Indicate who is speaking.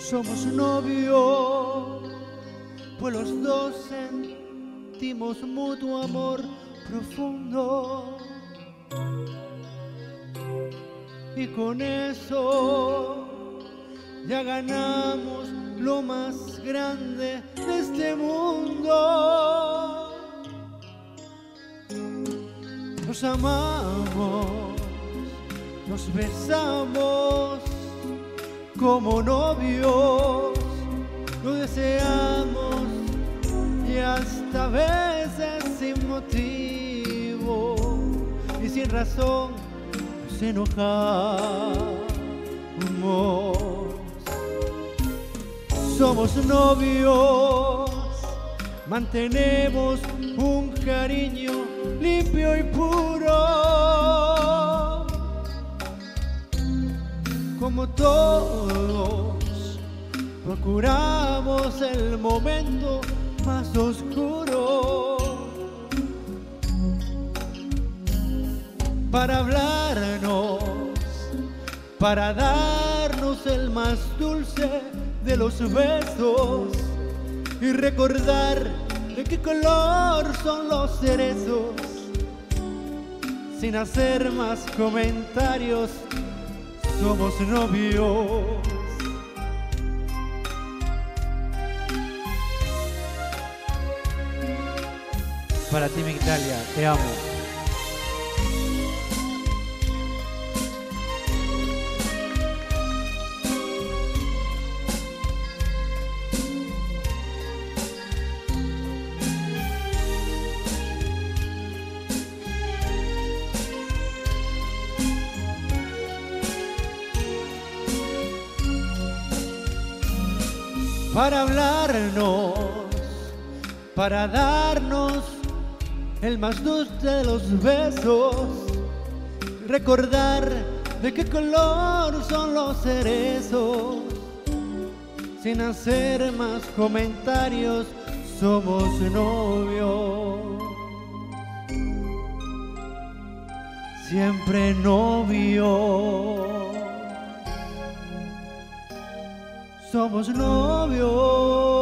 Speaker 1: Somos novios, pues los dos sentimos mutuo amor profundo. Y con eso ya ganamos lo más grande de este mundo. Nos amamos, nos besamos como novios, lo deseamos y hasta a veces sin motivo y sin razón nos enojamos. Somos novios, mantenemos un cariño limpio y puro. Como todos, procuramos el momento más oscuro para hablarnos, para darnos el más dulce de los besos y recordar de qué color son los cerezos. Sin hacer más comentarios, somos novios. Para ti, mi Italia, te amo. Para hablarnos, para darnos el más dulce de los besos, recordar de qué color son los cerezos. Sin hacer más comentarios, somos novios. Siempre novios. Somos novios.